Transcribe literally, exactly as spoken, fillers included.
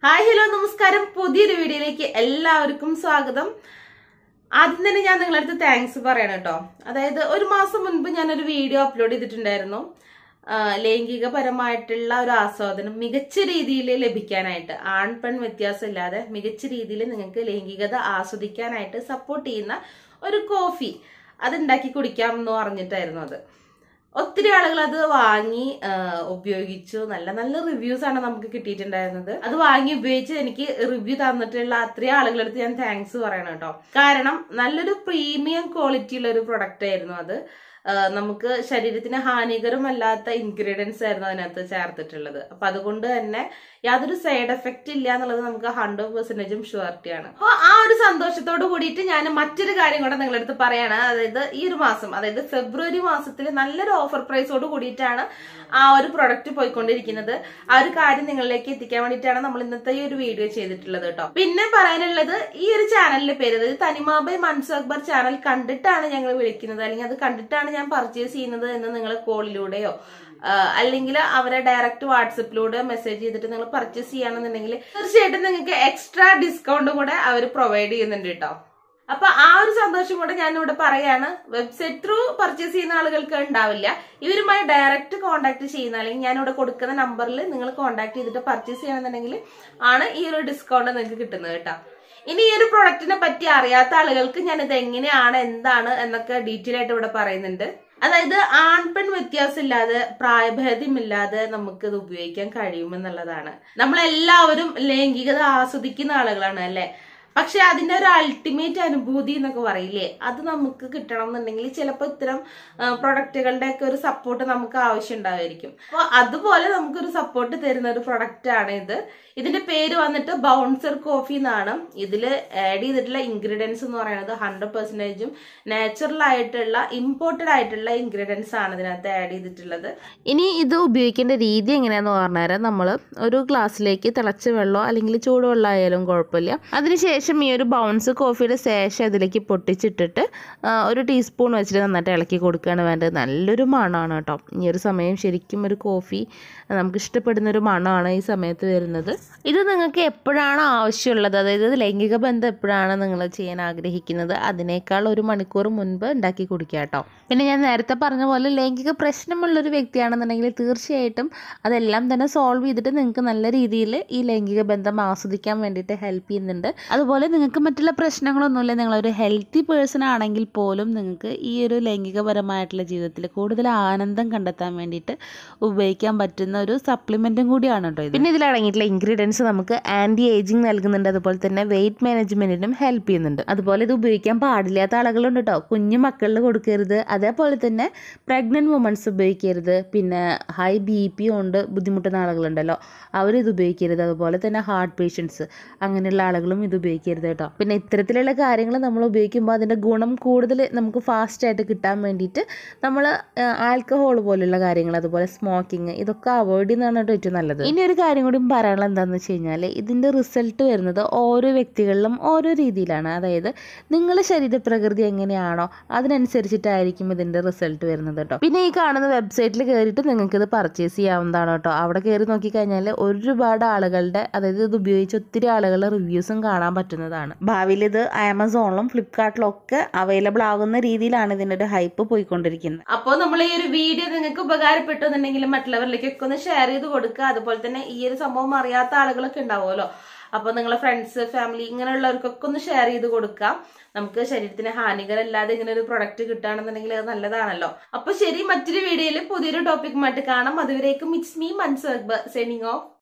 Hi hello നമസ്കാരം. പുതിയൊരു വീഡിയോയിലേക്ക് എല്ലാവർക്കും സ്വാഗതം. ആദ്യം തന്നെ ഞാൻ നിങ്ങളുടെ അടുത്ത് താങ്ക്സ് പറയണം കേട്ടോ. അതായത് ഒരു മാസം മുൻപ് ഞാനൊരു വീഡിയോ അപ്ലോഡ് ചെയ്തിട്ടുണ്ടായിരുന്നു. ലൈംഗികപരമായിട്ടുള്ള ഒരു ആസ്വാദനം മികച്ച രീതിയിൽ ലഭിക്കാനായിട്ട്, ആൺ പെൺ വ്യത്യാസമില്ലാതെ മികച്ച രീതിയിൽ നിങ്ങൾക്ക് ലൈംഗികത ആസ്വദിക്കാനായിട്ട് സപ്പോർട്ട് ചെയ്യുന്ന ഒരു കോഫി അതുണ്ടാക്കി കുടിക്കാം എന്ന് പറഞ്ഞിട്ടായിരുന്നു അത്. ഒത്തിരി ആളുകൾ അത് വാങ്ങി ഉപയോഗിച്ചു. നല്ല നല്ല റിവ്യൂസ് ആണ് നമുക്ക് കിട്ടിയിട്ടുണ്ടായിരുന്നത്. അത് വാങ്ങി ഉപയോഗിച്ച് എനിക്ക് റിവ്യൂ തന്നിട്ടുള്ള അത്രയും ആളുകളടുത്ത് ഞാൻ താങ്ക്സ് പറയണം കേട്ടോ. കാരണം നല്ലൊരു പ്രീമിയം ക്വാളിറ്റി ഉള്ള ഒരു പ്രൊഡക്റ്റ് ആയിരുന്നു അത്. നമുക്ക് ശരീരത്തിന് ഹാനികരമല്ലാത്ത ഇൻഗ്രീഡിയൻസ് ആയിരുന്നു അതിനകത്ത് ചേർത്തിട്ടുള്ളത്. അപ്പൊ അതുകൊണ്ട് തന്നെ യാതൊരു സൈഡ് എഫക്റ്റ് ഇല്ല എന്നുള്ളത് നമുക്ക് ഹൺഡ്രഡ് പെർസെന്റേജും ഷുവർട്ടിയാണ്. അപ്പൊ ആ ഒരു സന്തോഷത്തോട് കൂടിയിട്ട് ഞാൻ മറ്റൊരു കാര്യം കൂടെ നിങ്ങളുടെ അടുത്ത് പറയാണ്. അതായത് ഈ ഒരു മാസം, അതായത് ഫെബ്രുവരി മാസത്തിൽ നല്ലൊരു ഓഫർ പ്രൈസോട് കൂടിയിട്ടാണ് ആ ഒരു പ്രൊഡക്റ്റ് പോയിക്കൊണ്ടിരിക്കുന്നത്. ആ ഒരു കാര്യം നിങ്ങളിലേക്ക് എത്തിക്കാൻ വേണ്ടിയിട്ടാണ് നമ്മൾ ഇന്നത്തെ ഈ ഒരു വീഡിയോ ചെയ്തിട്ടുള്ളത് കേട്ടോ. പിന്നെ പറയാനുള്ളത്, ഈ ഒരു ചാനലിന്റെ പേര്, അതായത് തനിമ ബൈ മൻസു അക്ബർ ചാനൽ കണ്ടിട്ടാണ് ഞങ്ങൾ വിളിക്കുന്നത്, അല്ലെങ്കിൽ അത് കണ്ടിട്ടാണ് ഞാൻ പർച്ചേസ് ചെയ്യുന്നത് എന്ന് നിങ്ങൾ കോളിലൂടെയോ അല്ലെങ്കിൽ അവരെ ഡയറക്റ്റ് വാട്സപ്പിലൂടെ മെസ്സേജ് ചെയ്തിട്ട് നിങ്ങൾ പർച്ചേസ് ചെയ്യുകയാണെന്നുണ്ടെങ്കിൽ തീർച്ചയായിട്ടും നിങ്ങൾക്ക് എക്സ്ട്രാ ഡിസ്കൗണ്ട് കൂടെ അവർ പ്രൊവൈഡ് ചെയ്യുന്നുണ്ട് കേട്ടോ. അപ്പൊ ആ ഒരു സന്തോഷം കൂടെ ഞാൻ ഇവിടെ പറയാണ്. വെബ്സൈറ്റ് ത്രൂ പർച്ചേസ് ചെയ്യുന്ന ആളുകൾക്ക് ഉണ്ടാവില്ല. ഇവരുമായി ഡയറക്റ്റ് കോൺടാക്ട് ചെയ്യുന്ന, അല്ലെങ്കിൽ ഞാൻ ഇവിടെ കൊടുക്കുന്ന നമ്പറിൽ നിങ്ങൾ കോൺടാക്ട് ചെയ്തിട്ട് പർച്ചേസ് ചെയ്യണമെന്നുണ്ടെങ്കിൽ ആണ് ഈ ഒരു ഡിസ്കൗണ്ട് നിങ്ങൾക്ക് കിട്ടുന്നത് കേട്ടോ. ഇനി ഈ ഒരു പ്രൊഡക്റ്റിനെ പറ്റി അറിയാത്ത ആളുകൾക്ക് ഞാൻ ഇത് എങ്ങനെയാണ്, എന്താണ് എന്നൊക്കെ ഡീറ്റെയിൽ ആയിട്ട് ഇവിടെ പറയുന്നുണ്ട്. അതായത് ആൺപെൺ വ്യത്യാസമില്ലാതെ, പ്രായഭേദമില്ലാതെ നമുക്ക് ഇത് ഉപയോഗിക്കാൻ കഴിയുമെന്നുള്ളതാണ്. നമ്മളെല്ലാവരും ലൈംഗികത ആസ്വദിക്കുന്ന ആളുകളാണ് അല്ലെ. പക്ഷെ അതിന്റെ ഒരു അൾട്ടിമേറ്റ് അനുഭൂതി എന്നൊക്കെ പറയില്ലേ, അത് നമുക്ക് കിട്ടണം എന്നുണ്ടെങ്കിൽ ചിലപ്പോൾ ഇത്തരം പ്രൊഡക്റ്റുകളുടെ ഒക്കെ ഒരു സപ്പോർട്ട് നമുക്ക് ആവശ്യം ഉണ്ടാവുമായിരിക്കും. അപ്പൊ അതുപോലെ നമുക്കൊരു സപ്പോർട്ട് തരുന്ന ഒരു പ്രൊഡക്റ്റ് ആണ് ഇത്. ഇതിന്റെ പേര് വന്നിട്ട് ബൗൺസർ കോഫി എന്നാണ്. ഇതില് ആഡ് ചെയ്തിട്ടുള്ള ഇൻഗ്രീഡിയൻസ് എന്ന് പറയുന്നത് ഹൺഡ്രഡ് പെർസെന്റേജും നാച്ചുറൽ ആയിട്ടുള്ള ഇമ്പോർട്ടഡ് ആയിട്ടുള്ള ഇൻഗ്രീഡിയൻസ് ആണ് ഇതിനകത്ത് ആഡ് ചെയ്തിട്ടുള്ളത്. ഇനി ഇത് ഉപയോഗിക്കേണ്ട രീതി എങ്ങനെയാന്ന് പറഞ്ഞാൽ, നമ്മൾ ഒരു ഗ്ലാസ്സിലേക്ക് തിളച്ച വെള്ളമോ അല്ലെങ്കിൽ ചൂടുവെള്ളം ആയാലും കുഴപ്പമില്ല. അതിനുശേഷം ഈ ഒരു ബൗൺസ് കോഫിയുടെ ശേഷം അതിലേക്ക് പൊട്ടിച്ചിട്ടിട്ട് ഒരു ടീസ്പൂൺ വെച്ചിട്ട് നന്നായിട്ട് ഇളക്കി കൊടുക്കുകയാണ് വേണ്ടത്. നല്ലൊരു മണമാണ് കേട്ടോ. ഈ ഒരു സമയം ശരിക്കും ഒരു കോഫി നമുക്ക് ഇഷ്ടപ്പെടുന്ന ഒരു മണമാണ് ഈ സമയത്ത് വരുന്നത്. ഇത് നിങ്ങൾക്ക് എപ്പോഴാണ് ആവശ്യമുള്ളത്, അതായത് ലൈംഗിക ബന്ധം എപ്പോഴാണ് നിങ്ങൾ ചെയ്യാൻ ആഗ്രഹിക്കുന്നത്, അതിനേക്കാൾ ഒരു മണിക്കൂർ മുൻപ് ഉണ്ടാക്കി കുടിക്കുക കേട്ടോ. പിന്നെ ഞാൻ നേരത്തെ പറഞ്ഞ പോലെ ലൈംഗിക പ്രശ്നമുള്ളൊരു വ്യക്തിയാണെന്നുണ്ടെങ്കിൽ തീർച്ചയായിട്ടും അതെല്ലാം തന്നെ സോൾവ് ചെയ്തിട്ട് നിങ്ങൾക്ക് നല്ല രീതിയിൽ ഈ ലൈംഗിക ബന്ധം ആസ്വദിക്കാൻ വേണ്ടിയിട്ട് ഹെൽപ്പ് ചെയ്യുന്നുണ്ട്. അതുപോലെ നിങ്ങൾക്ക് മറ്റുള്ള പ്രശ്നങ്ങളൊന്നുമില്ല, നിങ്ങളൊരു ഹെൽത്തി പേഴ്സൺ ആണെങ്കിൽ പോലും നിങ്ങൾക്ക് ഈ ഒരു ലൈംഗികപരമായിട്ടുള്ള ജീവിതത്തിൽ കൂടുതൽ ആനന്ദം കണ്ടെത്താൻ വേണ്ടിയിട്ട് ഉപയോഗിക്കാൻ പറ്റുന്ന ഒരു സപ്ലിമെൻറ്റും കൂടിയാണ് കേട്ടോ ഇത്. പിന്നെ ഇതിലടങ്ങിയിട്ടുള്ള ഇൻഗ്രീഡിയൻസ് നമുക്ക് ആൻറ്റി ഏജിങ് നൽകുന്നുണ്ട്. അതുപോലെ തന്നെ വെയിറ്റ് മാനേജ്മെൻറ്റിനും ഹെൽപ്പ് ചെയ്യുന്നുണ്ട്. അതുപോലെ ഇത് ഉപയോഗിക്കാൻ പാടില്ലാത്ത ആളുകളുണ്ട് കേട്ടോ. കുഞ്ഞു മക്കളിൽ കൊടുക്കരുത്. അതേപോലെ തന്നെ പ്രഗ്നൻറ്റ് വുമൺസ് ഉപയോഗിക്കരുത്. പിന്നെ ഹൈ ബി പി കൊണ്ട് ബുദ്ധിമുട്ടുന്ന ആളുകളുണ്ടല്ലോ, അവരിത് ഉപയോഗിക്കരുത്. അതുപോലെ തന്നെ ഹാർട്ട് പേഷ്യൻസ്, അങ്ങനെയുള്ള ആളുകളും ഇത് ഉപയോഗിക്കരുത് കേട്ടോ. പിന്നെ ഇത്തരത്തിലുള്ള കാര്യങ്ങൾ നമ്മൾ ഉപയോഗിക്കുമ്പോൾ അതിൻ്റെ ഗുണം കൂടുതൽ നമുക്ക് ഫാസ്റ്റായിട്ട് കിട്ടാൻ വേണ്ടിയിട്ട് നമ്മൾ ആൽക്കഹോൾ പോലുള്ള കാര്യങ്ങൾ, അതുപോലെ സ്മോക്കിങ്, ഇതൊക്കെ അവോയ്ഡ് ചെയ്യുന്നതാണ് കേട്ടോ ഏറ്റവും നല്ലത്. ഇനി ഒരു കാര്യം കൂടി പറയാനുള്ളത് എന്താണെന്ന് വെച്ച് കഴിഞ്ഞാൽ, ഇതിൻ്റെ റിസൾട്ട് വരുന്നത് ഓരോ വ്യക്തികളിലും ഓരോ രീതിയിലാണ്. അതായത് നിങ്ങളുടെ ശരീരപ്രകൃതി എങ്ങനെയാണോ അതിനനുസരിച്ചിട്ടായിരിക്കും ഇതിൻ്റെ റിസൾട്ട് വരുന്നത് കേട്ടോ. പിന്നെ ഈ കാണുന്ന വെബ്സൈറ്റിൽ കയറിയിട്ട് നിങ്ങൾക്ക് ഇത് പർച്ചേസ് ചെയ്യാവുന്നതാണ് കേട്ടോ. അവിടെ കയറി നോക്കിക്കഴിഞ്ഞാൽ ഒരുപാട് ആളുകളുടെ, അതായത് ഇത് ഉപയോഗിച്ച് ഒത്തിരി ആളുകളുടെ റിവ്യൂസും കാണാൻ പറ്റുന്നതാണ്. ഭാവിയിൽ ഇത് ആമസോണിലും ഫ്ലിപ്കാർട്ടിലും ഒക്കെ അവൈലബിൾ ആകുന്ന രീതിയിലാണ് ഇതിൻ്റെ ഒരു ഹൈപ്പ് പോയിക്കൊണ്ടിരിക്കുന്നത്. അപ്പോൾ നമ്മൾ ഈ ഒരു വീഡിയോ നിങ്ങൾക്ക് ഉപകാരപ്പെട്ടു എന്നുണ്ടെങ്കിൽ മറ്റുള്ളവരിലേക്കൊക്കെ ഒന്ന് ഷെയർ ചെയ്ത് കൊടുക്കുക. അതുപോലെ തന്നെ ഈ ഒരു സംഭവം അറിയാത്ത ആളുകളൊക്കെ ഉണ്ടാവുമല്ലോ, അപ്പൊ നിങ്ങളെ ഫ്രണ്ട്സ്, ഫാമിലി, ഇങ്ങനെയുള്ളവർക്കൊക്കെ ഒന്ന് ഷെയർ ചെയ്ത് കൊടുക്കാം. നമുക്ക് ശരീരത്തിന് ഹാനികരല്ലാതെ ഇങ്ങനെ ഒരു പ്രൊഡക്റ്റ് കിട്ടുകയാണെന്നുണ്ടെങ്കിൽ അത് നല്ലതാണല്ലോ. അപ്പൊ ശരി, മറ്റൊരു വീഡിയോയിൽ പുതിയൊരു ടോപ്പിക്കുമായിട്ട് കാണാം. അതുവരേക്കും it's me Mansu Akbar signing of.